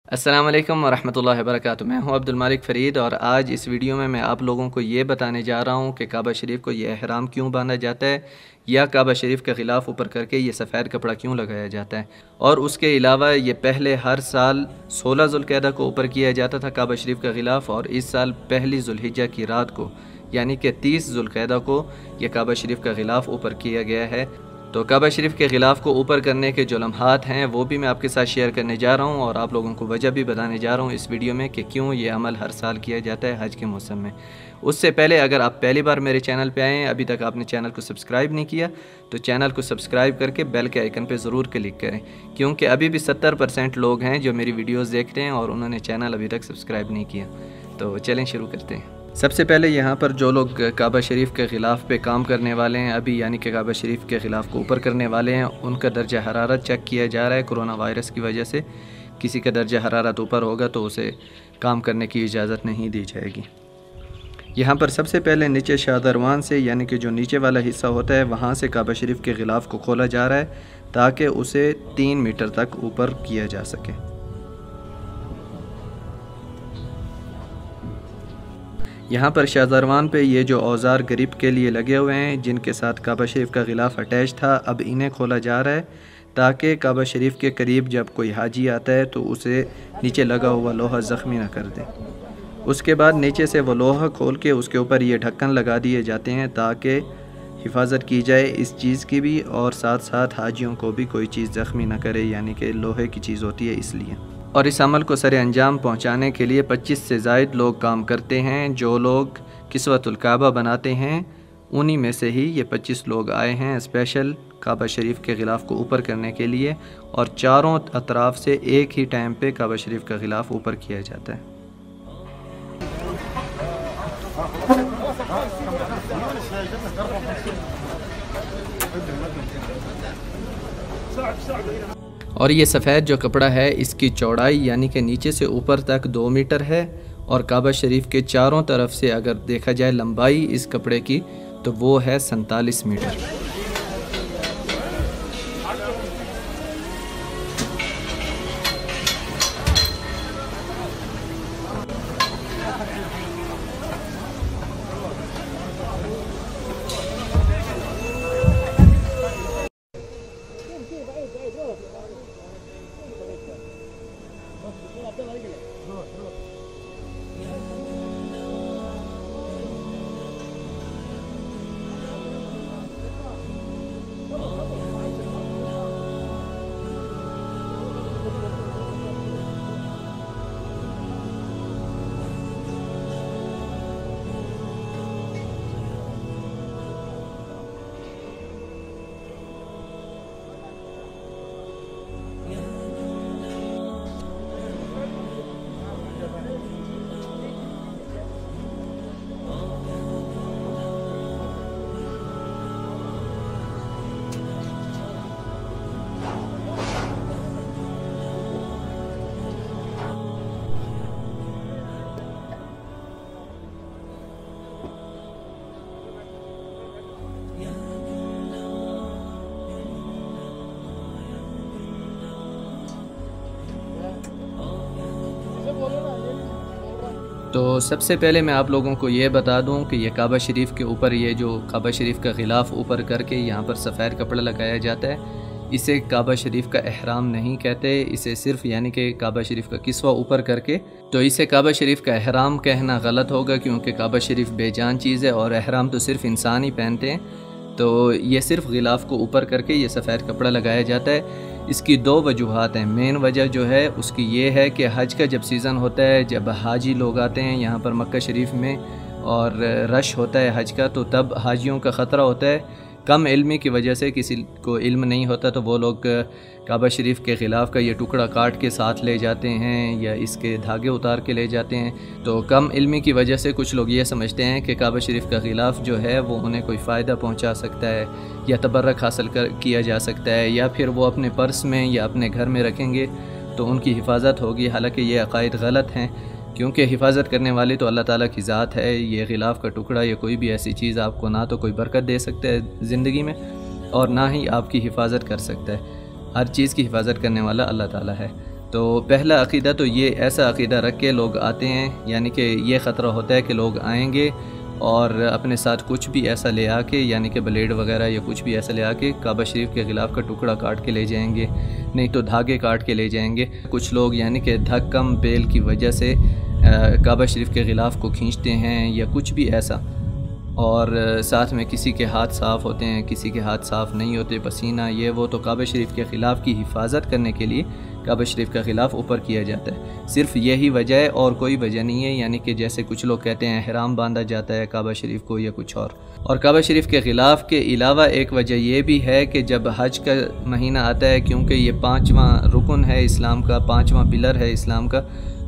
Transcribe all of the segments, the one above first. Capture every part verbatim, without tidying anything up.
अस्सलाम वालेकुम वरहमतुल्लाहि वबरकातुहू। मैं हूं अब्दुल मालिक फ़रीद और आज इस वीडियो में मैं आप लोगों को ये बताने जा रहा हूं कि काबा शरीफ को ये एहराम क्यों बांधा जाता है या काबा शरीफ के ख़िलाफ़ ऊपर करके ये सफ़ेद कपड़ा क्यों लगाया जाता है। और उसके अलावा ये पहले हर साल सोलह ज़ुल्क़ैदा को ऊपर किया जाता था काबा शरीफ के ख़िलाफ़, और इस साल पहली ज़ुल्हिज्जा की रात को यानी कि तीस ज़ुल्क़ैदा को यह काबा शरीफ के ख़िलाफ़ ऊपर किया गया है। तो काबा शरीफ के ख़िलाफ़ को ऊपर करने के जो लम्हात हैं वो भी मैं आपके साथ शेयर करने जा रहा हूँ और आप लोगों को वजह भी बताने जा रहा हूँ इस वीडियो में कि क्यों ये अमल हर साल किया जाता है हज के मौसम में। उससे पहले अगर आप पहली बार मेरे चैनल पे आए हैं, अभी तक आपने चैनल को सब्सक्राइब नहीं किया, तो चैनल को सब्सक्राइब करके बेल के आइकन पर ज़रूर क्लिक करें, क्योंकि अभी भी सत्तर परसेंट लोग हैं जो मेरी वीडियोज़ देखते हैं और उन्होंने चैनल अभी तक सब्सक्राइब नहीं किया। तो चलें शुरू करते हैं। सबसे पहले यहाँ पर जो लोग काबा शरीफ के ख़िलाफ़ पे काम करने वाले हैं अभी, यानी कि काबा शरीफ के ख़िलाफ़ को ऊपर करने वाले हैं, उनका दर्जा हरारत चेक किया जा रहा है। कोरोना वायरस की वजह से किसी का दर्जा हरारत ऊपर होगा तो उसे काम करने की इजाज़त नहीं दी जाएगी। यहाँ पर सबसे पहले नीचे शादरवान से, यानी कि जो नीचे वाला हिस्सा होता है, वहाँ से काबा शरीफ के ख़िलाफ़ को खोला जा रहा है ताकि उसे तीन मीटर तक ऊपर किया जा सके। यहाँ पर शाहजरवान पे ये जो औज़ार ग्रिप के लिए लगे हुए हैं जिनके साथ काबा शरीफ का ग़िलाफ़ अटैच था, अब इन्हें खोला जा रहा है ताकि काबा शरीफ के करीब जब कोई हाजी आता है तो उसे नीचे लगा हुआ लोहा ज़ख्मी ना कर दे। उसके बाद नीचे से वो लोहा खोल के उसके ऊपर ये ढक्कन लगा दिए जाते हैं ताकि हिफाजत की जाए इस चीज़ की भी, और साथ साथ हाजियों को भी कोई चीज़ ज़ख्मी ना करे, यानी कि लोहे की चीज़ होती है इसलिए। और इस अमल को सरे अंजाम पहुंचाने के लिए पच्चीस से ज़ायद लोग काम करते हैं। जो लोग किस्वतुल काबा बनाते हैं उन्हीं में से ही ये पच्चीस लोग आए हैं स्पेशल काबा शरीफ के ग़िलाफ़ को ऊपर करने के लिए, और चारों अतराफ़ से एक ही टाइम पे काबा शरीफ का ग़िलाफ़ ऊपर किया जाता है। और ये सफ़ेद जो कपड़ा है इसकी चौड़ाई यानी कि नीचे से ऊपर तक दो मीटर है, और काबा शरीफ के चारों तरफ से अगर देखा जाए लंबाई इस कपड़े की तो वो है सैंतालीस मीटर। तो सबसे पहले मैं आप लोगों को ये बता दूं कि ये काबा शरीफ के ऊपर ये जो काबा शरीफ का ग़िलाफ़ ऊपर करके यहाँ पर सफ़ेद कपड़ा लगाया जाता है, इसे काबा शरीफ का एहराम नहीं कहते, इसे सिर्फ यानी कि काबा शरीफ का किस्वा ऊपर करके, तो इसे काबा शरीफ का एहराम कहना गलत होगा, क्योंकि काबा शरीफ बेजान चीज़ है और एहराम तो सिर्फ इंसान ही पहनते हैं। तो ये सिर्फ ग़िलाफ़ को ऊपर करके ये सफ़ेद कपड़ा लगाया जाता है। इसकी दो वजूहात हैं। मेन वजह जो है उसकी ये है कि हज का जब सीज़न होता है, जब हाजी लोग आते हैं यहाँ पर मक्का शरीफ में और रश होता है हज का, तो तब हाजियों का ख़तरा होता है। कम इल्मी की वजह से किसी को इल्म नहीं होता तो वो लोग काबा शरीफ के ख़िलाफ़ का ये टुकड़ा काट के साथ ले जाते हैं या इसके धागे उतार के ले जाते हैं। तो कम इल्मी की वजह से कुछ लोग ये समझते हैं कि काबा शरीफ का ख़िलाफ़ जो है वो उन्हें कोई फ़ायदा पहुंचा सकता है या तबर्रक हासिल कर किया जा सकता है, या फिर वो अपने पर्स में या अपने घर में रखेंगे तो उनकी हिफाजत होगी। हालांकि ये अक़ायद गलत हैं, क्योंकि हिफाजत करने वाली तो अल्लाह ताला की ज़ात है। ये ग़िलाफ़ का टुकड़ा या कोई भी ऐसी चीज़ आपको ना तो कोई बरकत दे सकता है ज़िंदगी में और ना ही आपकी हिफाजत कर सकता है। हर चीज़ की हिफाजत करने वाला अल्लाह ताला है। तो पहला अक़ीदा तो ये ऐसा अक़ीदा रख के लोग आते हैं, यानी कि ये ख़तरा होता है कि लोग आएंगे और अपने साथ कुछ भी ऐसा ले आके, यानी कि ब्लेड वगैरह या कुछ भी ऐसा ले आके काबा शरीफ के ख़िलाफ़ का टुकड़ा काट के ले जाएंगे, नहीं तो धागे काट के ले जाएंगे। कुछ लोग यानी कि धक्कम बेल की वजह से काबा शरीफ के ख़िलाफ़ को खींचते हैं या कुछ भी ऐसा, और साथ में किसी के हाथ साफ़ होते हैं, किसी के हाथ साफ़ नहीं होते, पसीना ये वो, तो काबा शरीफ के ख़िलाफ़ की हिफाजत करने के लिए काबा शरीफ का ख़िलाफ़ ऊपर किया जाता है। सिर्फ़ यही वजह है और कोई वजह नहीं है, यानी कि जैसे कुछ लोग कहते हैं एहराम बांधा जाता है काबा शरीफ को या कुछ और। और काबा शरीफ के ख़िलाफ़ के अलावा एक वजह यह भी है कि जब हज का महीना आता है, क्योंकि ये पाँचवां रुकन है इस्लाम का, पाँचवां पिलर है इस्लाम का,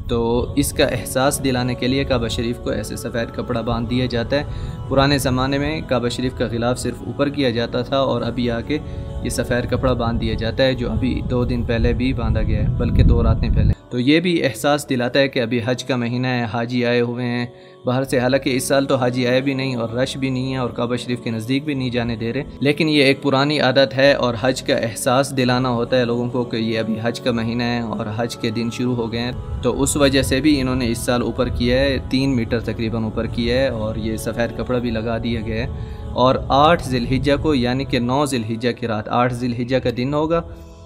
तो इसका एहसास दिलाने के लिए काबा शरीफ को ऐसे सफ़ेद कपड़ा बांध दिया जाता है। पुराने ज़माने में काबा शरीफ का ख़िलाफ़ सिर्फ ऊपर किया जाता था और अभी आके ये सफ़ेद कपड़ा बांध दिया जाता है, जो अभी दो दिन पहले भी बांधा गया है, बल्कि दो रातें पहले। तो ये भी एहसास दिलाता है कि अभी हज का महीना है, हाजी आए हुए हैं बाहर से। हालांकि इस साल तो हाजी आए भी नहीं और रश भी नहीं है और काबा शरीफ के नज़दीक भी नहीं जाने दे रहे, लेकिन ये एक पुरानी आदत है और हज का एहसास दिलाना होता है लोगों को कि ये अभी हज का महीना है और हज के दिन शुरू हो गए हैं। तो उस वजह से भी इन्होंने इस साल ऊपर किया है, तीन मीटर तकरीबन ऊपर किया है और ये सफ़ेद कपड़ा भी लगा दिया गया है। और आठ ज़िलहिज्जा को, यानी कि नौ ज़िलहिज्जा की रात, आठ ज़िलहिज्जा का दिन होगा,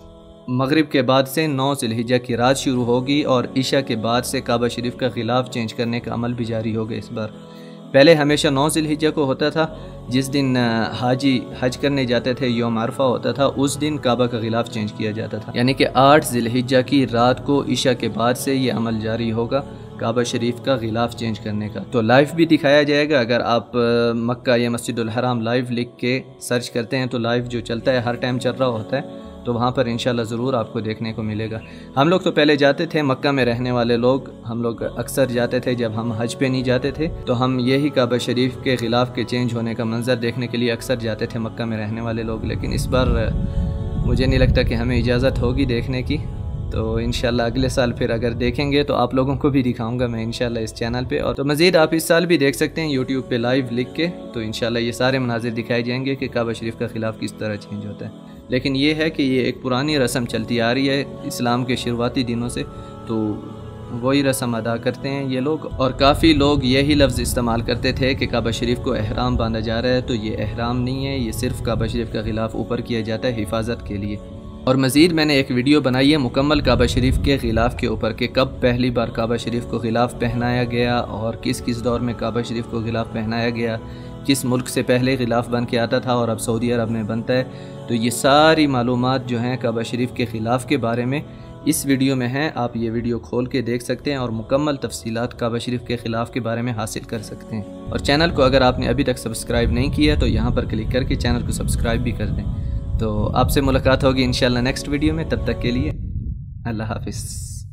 मगरिब के बाद से नौ ज़िलहिज्जा की रात शुरू होगी और इशा के बाद से काबा शरीफ का ख़िलाफ़ चेंज करने का अमल भी जारी होगा इस बार। पहले हमेशा नौ ज़िलहिज्जा को होता था, जिस दिन हाजी हज करने जाते थे, यौम अरफा होता था, उस दिन काबा का ख़िलाफ़ चेंज किया जाता था। यानी कि आठ ज़िलहिज्जा की रात को इशा के बाद से ये अमल जारी होगा काबा शरीफ का ग़िलाफ़ चेंज करने का। तो लाइव भी दिखाया जाएगा। अगर आप मक्का या मस्जिदुल हराम लाइव लिख के सर्च करते हैं तो लाइव जो चलता है हर टाइम चल रहा होता है, तो वहाँ पर इंशाल्लाह ज़रूर आपको देखने को मिलेगा। हम लोग तो पहले जाते थे, मक्का में रहने वाले लोग, हम लोग अक्सर जाते थे जब हम हज पे नहीं जाते थे, तो हम यही काबा शरीफ के ख़िलाफ़ के चेंज होने का मंज़र देखने के लिए अक्सर जाते थे मक्का में रहने वाले लोग। लेकिन इस बार मुझे नहीं लगता कि हमें इजाज़त होगी देखने की, तो इंशाल्लाह अगले साल फिर अगर देखेंगे तो आप लोगों को भी दिखाऊंगा मैं इंशाल्लाह इस चैनल पे। और तो मज़ीद आप इस साल भी देख सकते हैं यूट्यूब पे लाइव लिख के, तो इंशाल्लाह ये सारे मनाजिर दिखाए जाएंगे कि काबा शरीफ का ख़िलाफ़ किस तरह चेंज होता है। लेकिन ये है कि ये एक पुरानी रस्म चलती आ रही है इस्लाम के शुरुआती दिनों से, तो वही रस्म अदा करते हैं ये लोग। और काफ़ी लोग यही लफ्ज़ इस्तेमाल करते थे कि काबा शरीफ को एहराम बांधा जा रहा है, तो ये एहराम नहीं है, ये सिर्फ़ काबा शरीफ का ख़िलाफ़ ऊपर किया जाता है हिफाजत के लिए। और मज़ीद मैंने एक वीडियो बनाई है मुकम्मल काबा शरीफ के ग़िलाफ़ के ऊपर कि कब पहली बार काबा शरीफ को ग़िलाफ़ पहनाया गया और किस किस दौर में काबा शरीफ को ग़िलाफ़ पहनाया गया, किस मुल्क से पहले ग़िलाफ़ बन के आता था और अब सऊदी अरब में बनता है। तो ये सारी मालूमात जो हैं काबा शरीफ के ख़िलाफ़ के बारे में इस वीडियो में हैं। आप ये वीडियो खोल के देख सकते हैं और मुकम्मल तफसीलात काबा शरीफ के ख़िलाफ़ के बारे में हासिल कर सकते हैं। और चैनल को अगर आपने अभी तक सब्सक्राइब नहीं किया तो यहाँ पर क्लिक करके चैनल को सब्सक्राइब भी कर दें। तो आपसे मुलाकात होगी इंशाल्लाह नेक्स्ट वीडियो में, तब तक के लिए अल्लाह हाफ़िज़।